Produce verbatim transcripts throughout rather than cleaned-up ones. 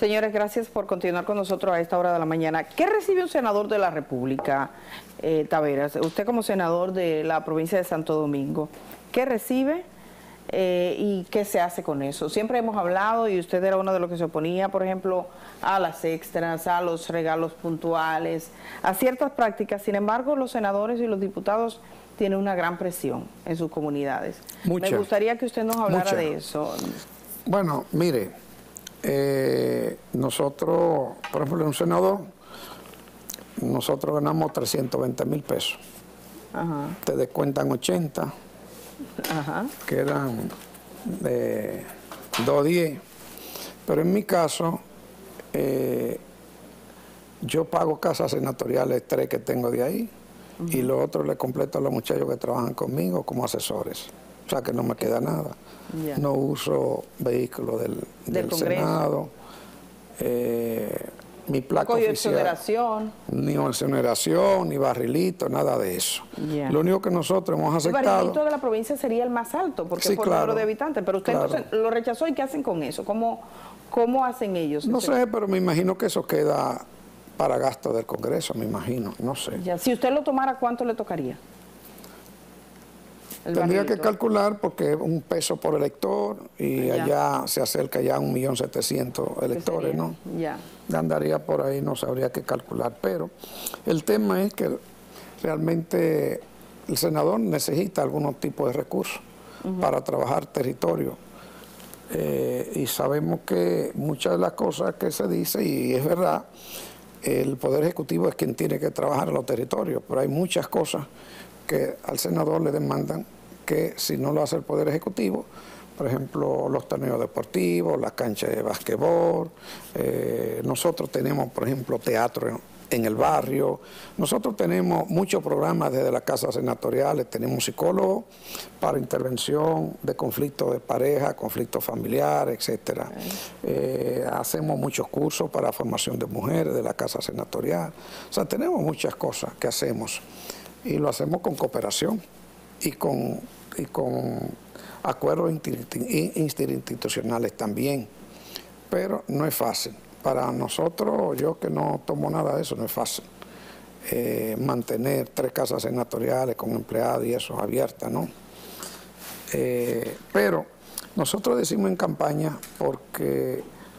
Señores, gracias por continuar con nosotros a esta hora de la mañana. ¿Qué recibe un senador de la República, eh, Taveras? Usted como senador de la provincia de Santo Domingo, ¿qué recibe eh, y qué se hace con eso? Siempre hemos hablado, y usted era uno de los que se oponía, por ejemplo, a las extras, a los regalos puntuales, a ciertas prácticas. Sin embargo, los senadores y los diputados tienen una gran presión en sus comunidades. Mucha, Me gustaría que usted nos hablara mucha. de eso. Bueno, mire, eh, nosotros, por ejemplo, en un senador, nosotros ganamos trescientos veinte mil pesos. Ajá. Te descuentan ochenta, Ajá. quedan de doscientos diez. Pero en mi caso, eh, yo pago casas senatoriales, tres que tengo de ahí, uh-huh. y lo otro le completo a los muchachos que trabajan conmigo como asesores. O sea que no me queda nada. Yeah. No uso vehículos del, del, del Senado. Eh, mi placa no oficial. Exoneración. Ni exoneración, ni barrilito, nada de eso. Yeah. Lo único que nosotros hemos aceptado. El barrilito de la provincia sería el más alto, porque sí, es por claro, número de habitantes. Pero usted claro. entonces lo rechazó, ¿y qué hacen con eso? ¿Cómo, cómo hacen ellos? No sé, pero me imagino que eso queda para gasto del Congreso, me imagino, no sé. Ya. Si usted lo tomara, ¿cuánto le tocaría? Tendría barrilito. que calcular porque es un peso por elector y ya. allá se acerca ya a un millón setecientos electores, ¿no? Ya. Andaría por ahí, no sabría qué calcular. Pero el tema es que realmente el senador necesita algún tipo de recursos uh-huh. para trabajar territorio. Eh, y sabemos que muchas de las cosas que se dice, y es verdad, el Poder Ejecutivo es quien tiene que trabajar en los territorios, pero hay muchas cosas que al senador le demandan que si no lo hace el Poder Ejecutivo, por ejemplo, los torneos deportivos, las canchas de basquetbol, eh, nosotros tenemos, por ejemplo, teatro en el barrio, nosotros tenemos muchos programas desde las casas senatoriales, tenemos psicólogos para intervención de conflictos de pareja, conflictos familiares, etcétera. Eh, hacemos muchos cursos para formación de mujeres de la casa senatorial, o sea, tenemos muchas cosas que hacemos. Y lo hacemos con cooperación y con, y con acuerdos interinstitucionales también. Pero no es fácil. Para nosotros, yo que no tomo nada de eso, no es fácil. Eh, mantener tres casas senatoriales con empleados y eso abiertas, ¿no? Eh, pero nosotros decimos en campaña porque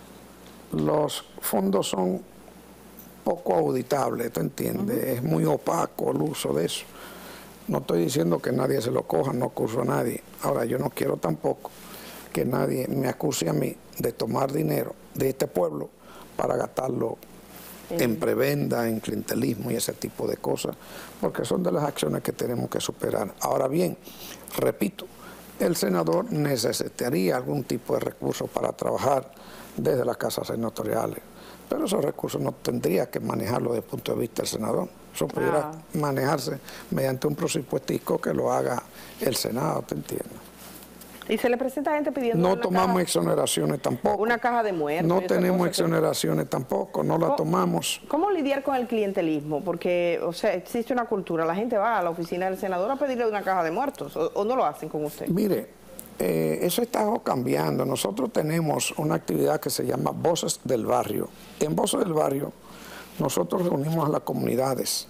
los fondos son poco auditable, ¿tú entiendes? Uh-huh. Es muy opaco el uso de eso. No estoy diciendo que nadie se lo coja, no acuso a nadie. Ahora, yo no quiero tampoco que nadie me acuse a mí de tomar dinero de este pueblo para gastarlo uh-huh. en prebenda, en clientelismo y ese tipo de cosas, porque son de las acciones que tenemos que superar. Ahora bien, repito, el senador necesitaría algún tipo de recursos para trabajar desde las casas senatoriales. Pero esos recursos no tendría que manejarlo desde el punto de vista del senador. Eso pudiera ah. manejarse mediante un presupuestico que lo haga el Senado, ¿te entiendes? ¿Y se le presenta gente pidiendo No tomamos caja, exoneraciones tampoco. Una caja de muertos. No tenemos exoneraciones que... tampoco, no la ¿Cómo, tomamos. ¿Cómo lidiar con el clientelismo? Porque, o sea, existe una cultura, la gente va a la oficina del senador a pedirle una caja de muertos, o, o no lo hacen con usted. Mire, Eh, eso está cambiando. Nosotros tenemos una actividad que se llama Voces del Barrio. En Voces del Barrio nosotros reunimos a las comunidades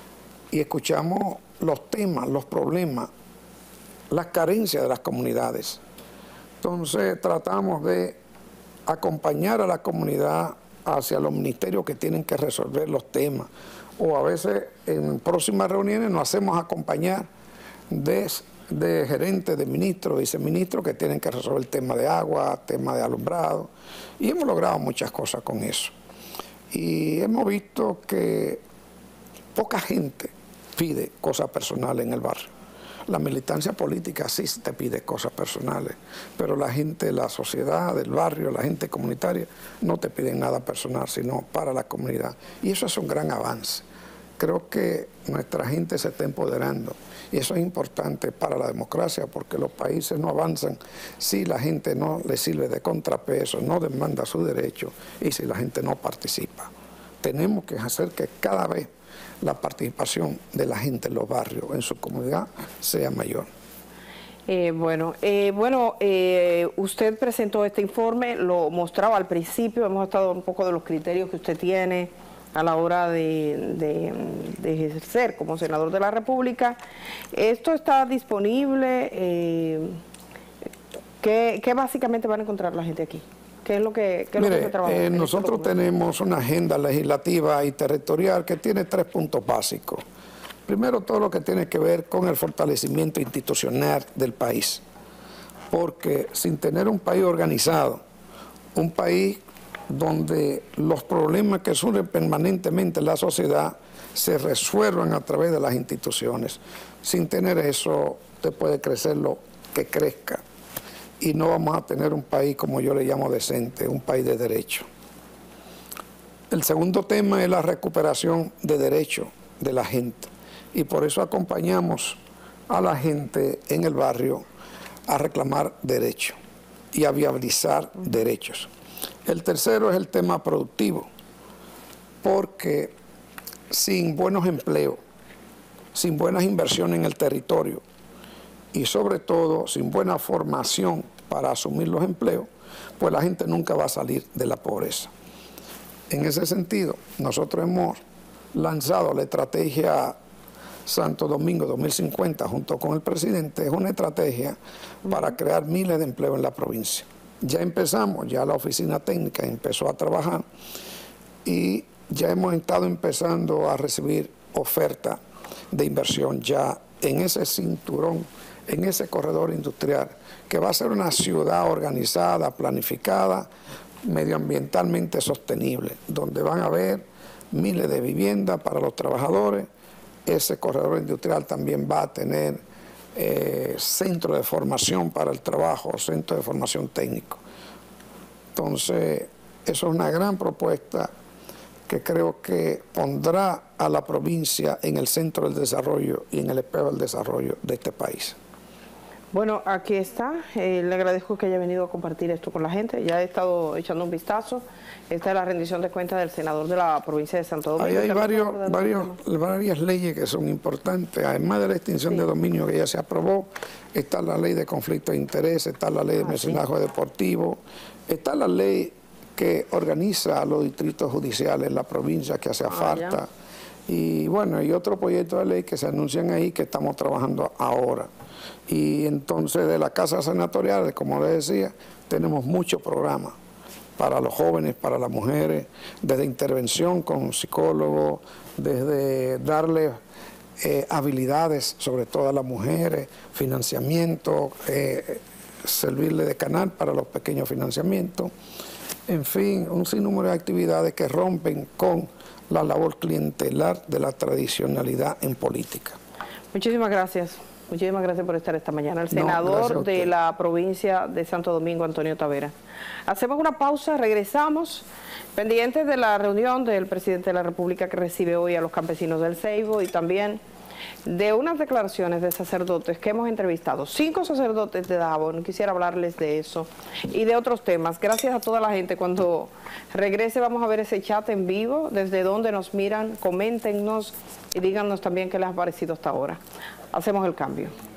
y escuchamos los temas, los problemas, las carencias de las comunidades. Entonces tratamos de acompañar a la comunidad hacia los ministerios que tienen que resolver los temas. O a veces en próximas reuniones nos hacemos acompañar de de gerentes, de ministros, viceministros que tienen que resolver el tema de agua, tema de alumbrado, y hemos logrado muchas cosas con eso. Y hemos visto que poca gente pide cosas personales en el barrio. La militancia política sí te pide cosas personales, pero la gente de la sociedad, del barrio, la gente comunitaria, no te piden nada personal, sino para la comunidad. Y eso es un gran avance. Creo que nuestra gente se está empoderando y eso es importante para la democracia porque los países no avanzan si la gente no le sirve de contrapeso, no demanda su derecho y si la gente no participa. Tenemos que hacer que cada vez la participación de la gente en los barrios, en su comunidad, sea mayor. Eh, bueno, eh, bueno eh, usted presentó este informe, lo mostraba al principio, hemos estado un poco de los criterios que usted tiene a la hora de, de, de ejercer como senador de la República. ¿Esto está disponible? Eh, ¿qué, ¿Qué básicamente van a encontrar la gente aquí? ¿Qué es lo que, qué es Mire, lo que se trabaja? eh, nosotros tenemos una agenda legislativa y territorial que tiene tres puntos básicos. Primero, todo lo que tiene que ver con el fortalecimiento institucional del país, porque sin tener un país organizado, un país donde los problemas que surgen permanentemente en la sociedad se resuelvan a través de las instituciones, sin tener eso, usted puede crecer lo que crezca y no vamos a tener un país, como yo le llamo, decente, un país de derecho. El segundo tema es la recuperación de derechos de la gente. Y por eso acompañamos a la gente en el barrio a reclamar derechos y a viabilizar derechos. El tercero es el tema productivo, porque sin buenos empleos, sin buenas inversiones en el territorio y sobre todo sin buena formación para asumir los empleos, pues la gente nunca va a salir de la pobreza. En ese sentido, nosotros hemos lanzado la estrategia Santo Domingo dos mil cincuenta junto con el presidente. Es una estrategia para crear miles de empleos en la provincia. Ya empezamos, ya la oficina técnica empezó a trabajar y ya hemos estado empezando a recibir ofertas de inversión ya en ese cinturón, en ese corredor industrial, que va a ser una ciudad organizada, planificada, medioambientalmente sostenible, donde van a haber miles de viviendas para los trabajadores. Ese corredor industrial también va a tener eh, centro de formación para el trabajo, centro de formación técnico. Entonces, eso es una gran propuesta que creo que pondrá a la provincia en el centro del desarrollo y en el espejo del desarrollo de este país. Bueno, aquí está. Eh, le agradezco que haya venido a compartir esto con la gente. Ya he estado echando un vistazo. Esta es la rendición de cuentas del senador de la provincia de Santo Domingo. Ahí hay varios, varios, varias leyes que son importantes. Además de la extinción sí. de dominio que ya se aprobó, está la ley de conflicto de interés, está la ley de ah, mecenazgo sí. deportivo, está la ley que organiza a los distritos judiciales en la provincia que hace ah, falta. Ya. Y bueno, hay otro proyecto de ley que se anuncian ahí que estamos trabajando ahora. Y entonces de la Casa Senatorial, como les decía, tenemos muchos programas para los jóvenes, para las mujeres, desde intervención con psicólogos, desde darles eh, habilidades, sobre todo a las mujeres, financiamiento, eh, servirle de canal para los pequeños financiamientos, en fin, un sinnúmero de actividades que rompen con la labor clientelar de la tradicionalidad en política. Muchísimas gracias. Muchísimas gracias por estar esta mañana. El senador no, de la provincia de Santo Domingo, Antonio Tavera. Hacemos una pausa, regresamos, pendientes de la reunión del presidente de la República que recibe hoy a los campesinos del Ceibo y también de unas declaraciones de sacerdotes que hemos entrevistado. Cinco sacerdotes de Dajabón, quisiera hablarles de eso y de otros temas. Gracias a toda la gente. Cuando regrese vamos a ver ese chat en vivo, desde donde nos miran, coméntenos y díganos también qué les ha parecido hasta ahora. Hacemos el cambio.